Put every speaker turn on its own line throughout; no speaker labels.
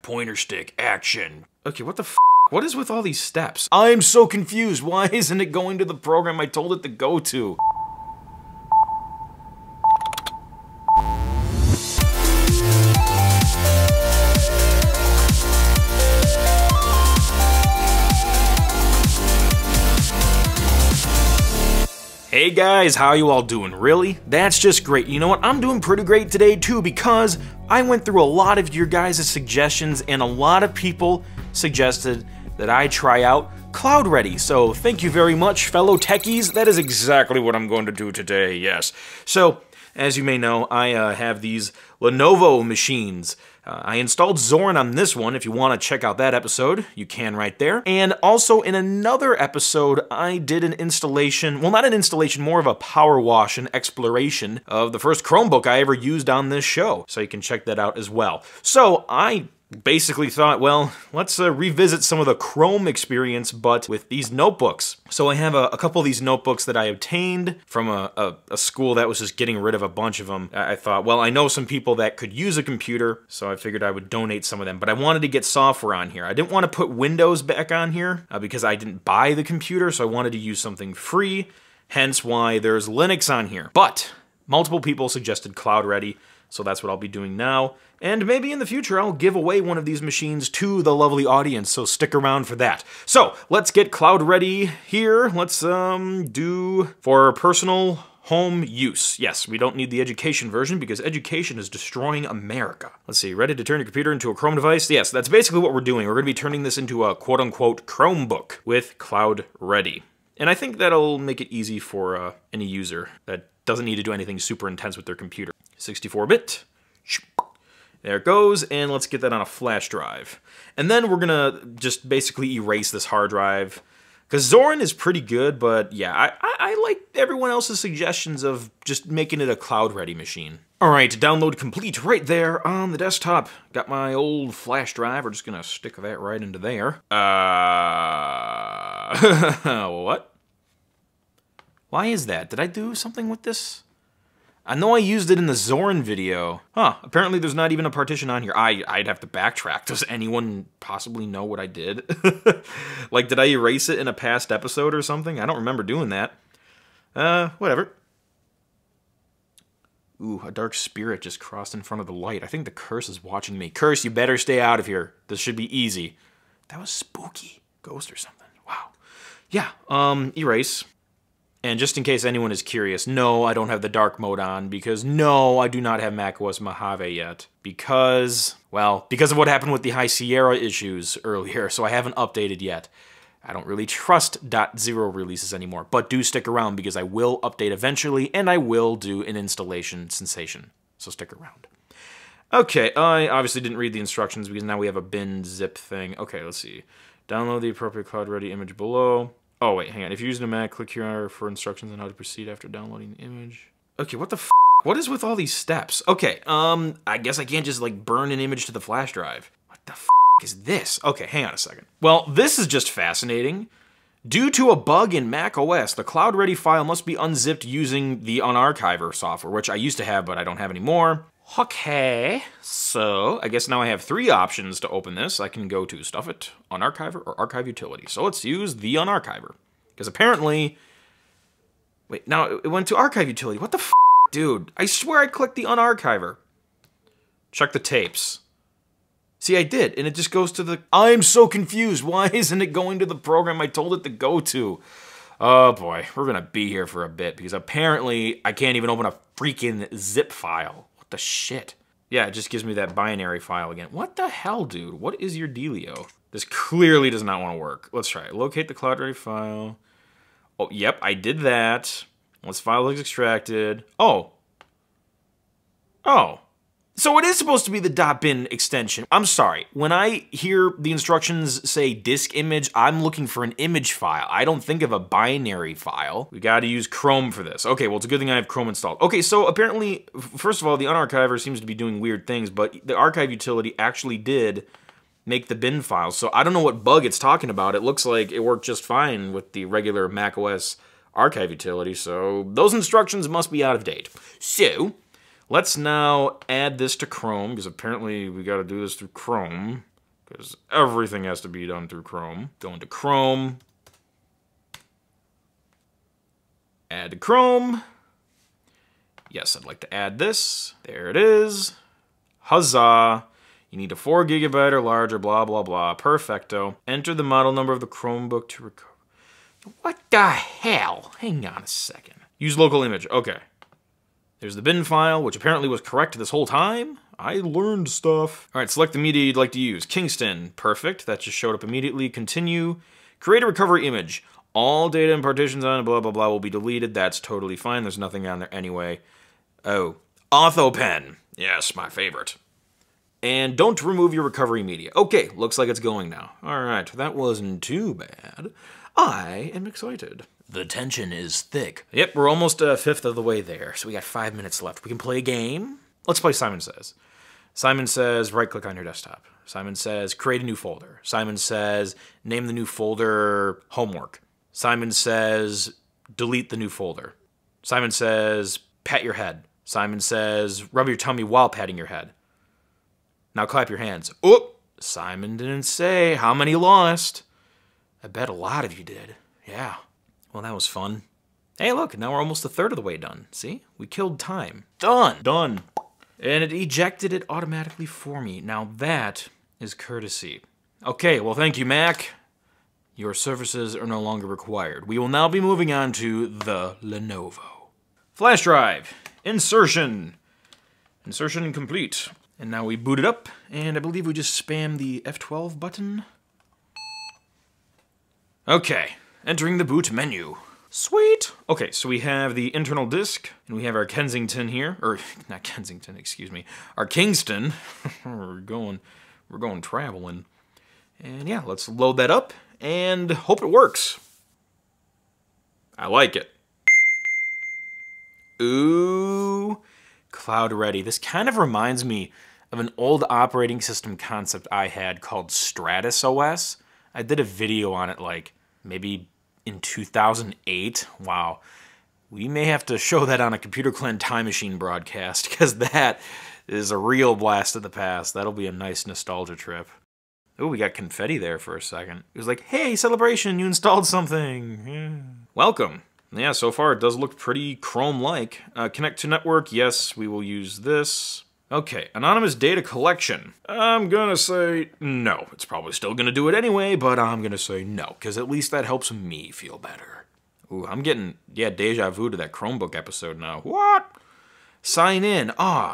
Pointer stick, action. Okay, what the f? What is with all these steps? I'm so confused. Why isn't it going to the program I told it to go to? Hey guys, how you all doing? Really? That's just great. You know what? I'm doing pretty great today too because I went through a lot of your guys' suggestions and a lot of people suggested that I try out CloudReady. So thank you very much, fellow techies. That is exactly what I'm going to do today, yes. So, as you may know, I have these Lenovo machines. I installed Zorin on this one. If you want to check out that episode, you can right there. And also in another episode, I did an installation, well, not an installation, more of a power wash and exploration of the first Chromebook I ever used on this show. So you can check that out as well. So I basically thought, well, let's revisit some of the Chrome experience, but with these notebooks. So I have a couple of these notebooks that I obtained from a school that was just getting rid of a bunch of them. I thought, well, I know some people that could use a computer, so I figured I would donate some of them. But I wanted to get software on here. I didn't want to put Windows back on here because I didn't buy the computer, so I wanted to use something free, hence why there's Linux on here. But multiple people suggested CloudReady, so that's what I'll be doing now. And maybe in the future, I'll give away one of these machines to the lovely audience, so stick around for that. So, let's get CloudReady here. Let's do for personal home use. Yes, we don't need the education version because education is destroying America. Let's see, ready to turn your computer into a Chrome device? Yes, that's basically what we're doing. We're going to be turning this into a quote-unquote Chromebook with CloudReady. And I think that'll make it easy for any user that doesn't need to do anything super intense with their computer. 64-bit. There it goes, and let's get that on a flash drive. And then we're gonna just basically erase this hard drive. Because Zorin is pretty good, but yeah, I like everyone else's suggestions of just making it a CloudReady machine. Alright, download complete right there on the desktop. Got my old flash drive, we're just gonna stick that right into there. What? Why is that? Did I do something with this? I know I used it in the Zorin video. Huh, apparently there's not even a partition on here. I'd have to backtrack. Does anyone possibly know what I did? Like, did I erase it in a past episode or something? I don't remember doing that. Whatever. Ooh, a dark spirit just crossed in front of the light. I think the curse is watching me. Curse, you better stay out of here. This should be easy. That was spooky. Ghost or something. Wow. Yeah, erase. And just in case anyone is curious, no, I don't have the dark mode on because no, I do not have macOS Mojave yet. Because, well, because of what happened with the High Sierra issues earlier, so I haven't updated yet. I don't really trust .0 releases anymore, but do stick around because I will update eventually and I will do an installation sensation. So stick around. Okay, I obviously didn't read the instructions because now we have a bin zip thing. Okay, let's see. Download the appropriate CloudReady image below. Oh, wait, hang on. If you're using a Mac, click here for instructions on how to proceed after downloading the image. Okay, what the f? What is with all these steps? Okay, I guess I can't just, like, burn an image to the flash drive. What the f is this? Okay, hang on a second. Well, this is just fascinating. Due to a bug in macOS, the CloudReady file must be unzipped using the Unarchiver software, which I used to have, but I don't have anymore. Okay, so I guess now I have three options to open this. I can go to Stuff It, Unarchiver, or Archive Utility. So let's use the Unarchiver. Because apparently... Wait, now it went to Archive Utility. What the f***? Dude, I swear I clicked the Unarchiver. Check the tapes. See, I did, and it just goes to the... I'm so confused. Why isn't it going to the program I told it to go to? Oh boy, we're gonna be here for a bit, because apparently I can't even open a freaking zip file. The shit. Yeah, it just gives me that binary file again. What the hell, dude? What is your dealio? This clearly does not want to work. Let's try it. Locate the CloudReady file. Oh, yep, I did that. Once file is extracted. Oh. Oh. So it is supposed to be the .bin extension. I'm sorry. When I hear the instructions say disk image, I'm looking for an image file. I don't think of a binary file. We gotta use Chrome for this. Okay, well, it's a good thing I have Chrome installed. Okay, so apparently, first of all, the Unarchiver seems to be doing weird things, but the Archive Utility actually did make the bin file. So I don't know what bug it's talking about. It looks like it worked just fine with the regular macOS Archive Utility, so those instructions must be out of date. So... let's now add this to Chrome, because apparently we got to do this through Chrome. because everything has to be done through Chrome. Go into Chrome. Add to Chrome. Yes, I'd like to add this. There it is. Huzzah. You need a 4 GB or larger, blah, blah, blah. Perfecto. Enter the model number of the Chromebook to recover. What the hell? Hang on a second. Use local image. Okay. There's the bin file, which apparently was correct this whole time. I learned stuff. All right, select the media you'd like to use. Kingston. Perfect. That just showed up immediately. Continue. Create a recovery image. All data and partitions on it, blah, blah, blah, will be deleted. That's totally fine. There's nothing on there anyway. Oh. AutoPen. Yes, my favorite. And don't remove your recovery media. Okay, looks like it's going now. All right, that wasn't too bad. I am excited. The tension is thick. Yep, we're almost a fifth of the way there, so we got 5 minutes left. We can play a game. Let's play Simon Says. Simon says, right-click on your desktop. Simon says, create a new folder. Simon says, name the new folder homework. Simon says, delete the new folder. Simon says, pat your head. Simon says, rub your tummy while patting your head. Now clap your hands. Oh, Simon didn't say how many lost. I bet a lot of you did. Yeah. Well, that was fun. Hey, look, now we're almost a third of the way done. See? We killed time. Done. Done. And it ejected it automatically for me. Now that is courtesy. Okay, well, thank you, Mac. Your services are no longer required. We will now be moving on to the Lenovo. Flash drive. Insertion. Insertion complete. And now we boot it up, and I believe we just spam the F12 button. Okay, entering the boot menu. Sweet! Okay, so we have the internal disk, and we have our Kensington here, or not Kensington, excuse me, our Kingston. we're going traveling. And yeah, let's load that up, and hope it works. I like it. Ooh, CloudReady. This kind of reminds me of an old operating system concept I had called Stratus OS. I did a video on it like maybe in 2008. Wow. We may have to show that on a Computer Clan Time Machine broadcast because that is a real blast of the past. That'll be a nice nostalgia trip. Oh, we got confetti there for a second. It was like, hey, celebration, you installed something. Yeah. Welcome. Yeah, so far it does look pretty Chrome-like. Connect to network, yes, we will use this. Okay, anonymous data collection. I'm gonna say no. It's probably still gonna do it anyway, but I'm gonna say no, because at least that helps me feel better. Ooh, I'm getting, yeah, deja vu to that Chromebook episode now. What? Sign in.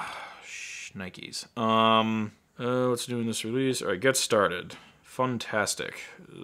Nikes. Let's do in this release. All right, get started. Fantastic.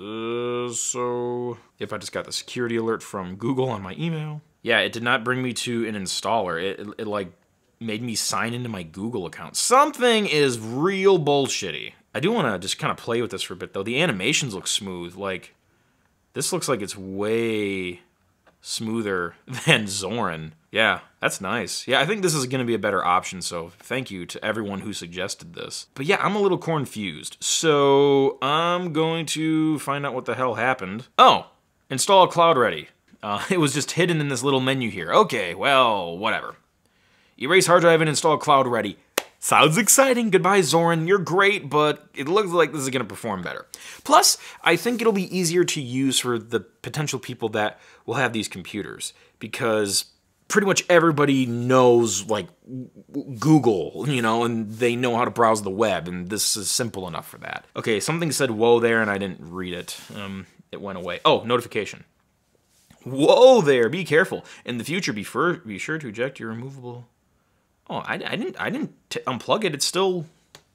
So, if I just got the security alert from Google on my email. Yeah, it did not bring me to an installer. It like, made me sign into my Google account. Something is real bullshitty. I do want to just kind of play with this for a bit, though. The animations look smooth. Like, this looks like it's way smoother than Zorin. Yeah, that's nice. Yeah, I think this is going to be a better option, so thank you to everyone who suggested this. But yeah, I'm a little confused. So I'm going to find out what the hell happened. Oh, install CloudReady. It was just hidden in this little menu here. Okay, well, whatever. Erase hard drive and install CloudReady. Sounds exciting. Goodbye, Zorin. You're great, but it looks like this is going to perform better. Plus, I think it'll be easier to use for the potential people that will have these computers, because pretty much everybody knows, like, Google, you know, and they know how to browse the web, and this is simple enough for that. Okay, something said whoa there, and I didn't read it. It went away. Oh, notification. Whoa there, be careful. In the future, be sure to eject your removable... Oh, I didn't unplug it. It's still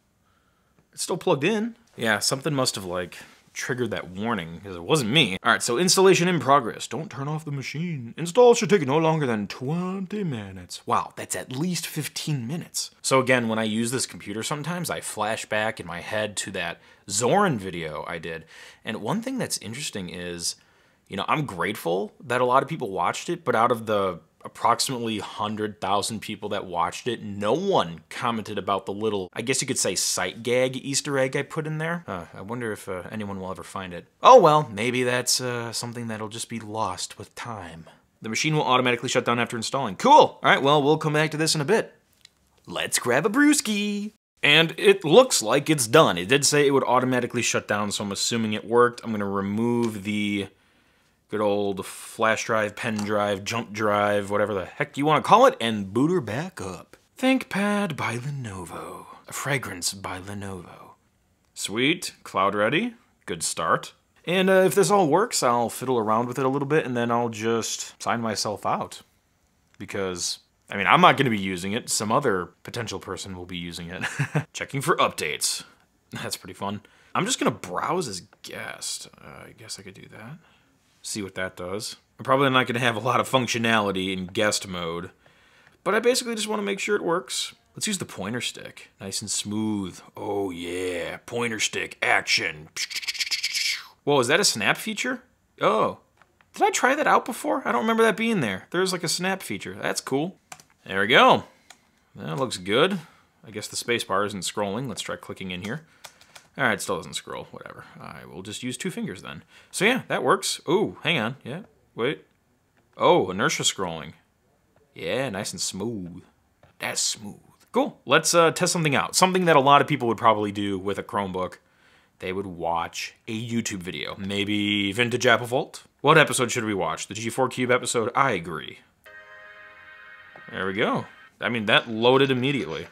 plugged in. Yeah, something must have, like, triggered that warning, because it wasn't me. All right, so installation in progress. Don't turn off the machine. Install should take no longer than 20 minutes. Wow, that's at least 15 minutes. So again, when I use this computer sometimes, I flash back in my head to that Zorin video I did. And one thing that's interesting is, you know, I'm grateful that a lot of people watched it, but out of the approximately 100,000 people that watched it, no one commented about the little, I guess you could say, sight gag Easter egg I put in there. I wonder if anyone will ever find it. Oh well, maybe that's something that'll just be lost with time. The machine will automatically shut down after installing. Cool! Alright, well, we'll come back to this in a bit. Let's grab a brewski! And it looks like it's done. It did say it would automatically shut down, so I'm assuming it worked. I'm going to remove the good old flash drive, pen drive, jump drive, whatever the heck you want to call it, and boot her back up. ThinkPad by Lenovo. A fragrance by Lenovo. Sweet. CloudReady. Good start. And if this all works, I'll fiddle around with it a little bit, and then I'll just sign myself out. Because, I mean, I'm not going to be using it. Some other potential person will be using it. Checking for updates. That's pretty fun. I'm just going to browse as guest. I guess I could do that. See what that does. I'm probably not going to have a lot of functionality in guest mode. But I basically just want to make sure it works. Let's use the pointer stick. Nice and smooth. Oh yeah, pointer stick action. Whoa, is that a snap feature? Oh. Did I try that out before? I don't remember that being there. There's like a snap feature. That's cool. There we go. That looks good. I guess the spacebar isn't scrolling. Let's try clicking in here. Alright, it still doesn't scroll. Whatever. I will just use 2 fingers then. So yeah, that works. Oh, hang on. Yeah, wait. Oh, inertia scrolling. Yeah, nice and smooth. That's smooth. Cool. Let's test something out. Something that a lot of people would probably do with a Chromebook. They would watch a YouTube video. Maybe Vintage Apple Vault? What episode should we watch? The G4 Cube episode? I agree. There we go. I mean, that loaded immediately.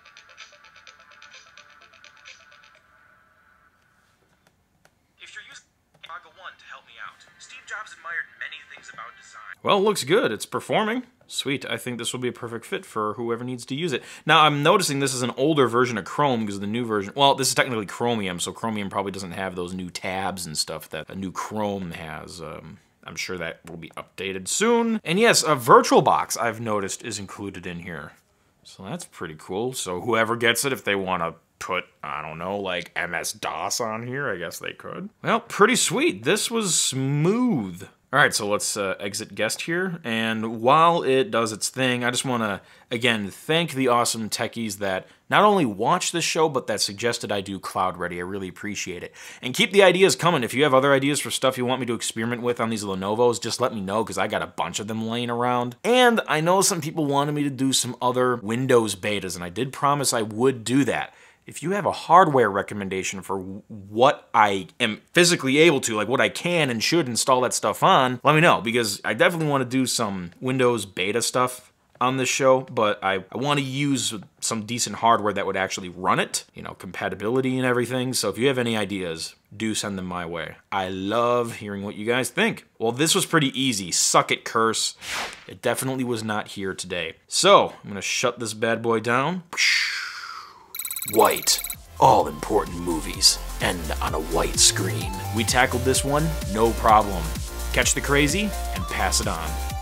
If you're using Toggle 1 to help me out, Steve Jobs admired many things about design. Well, it looks good. It's performing. Sweet, I think this will be a perfect fit for whoever needs to use it. Now, I'm noticing this is an older version of Chrome because the new version, well, this is technically Chromium, so Chromium probably doesn't have those new tabs and stuff that a new Chrome has. I'm sure that will be updated soon. And yes, a VirtualBox, I've noticed, is included in here. So that's pretty cool. So whoever gets it, if they want to put, I don't know, like MS-DOS on here, I guess they could. Well, pretty sweet. This was smooth. All right, so let's exit guest here, and while it does its thing, I just want to, again, thank the awesome techies that not only watch this show, but that suggested I do CloudReady. I really appreciate it. And keep the ideas coming. If you have other ideas for stuff you want me to experiment with on these Lenovos, just let me know, because I got a bunch of them laying around. And I know some people wanted me to do some other Windows betas, and I did promise I would do that. If you have a hardware recommendation for what I am physically able to, like what I can and should install that stuff on, let me know, because I definitely want to do some Windows beta stuff on this show, but I want to use some decent hardware that would actually run it, you know, compatibility and everything. So if you have any ideas, do send them my way. I love hearing what you guys think. Well, this was pretty easy. Suck it, curse. It definitely was not here today. So I'm going to shut this bad boy down. White. All important movies end on a white screen. We tackled this one, no problem. Catch the crazy and pass it on.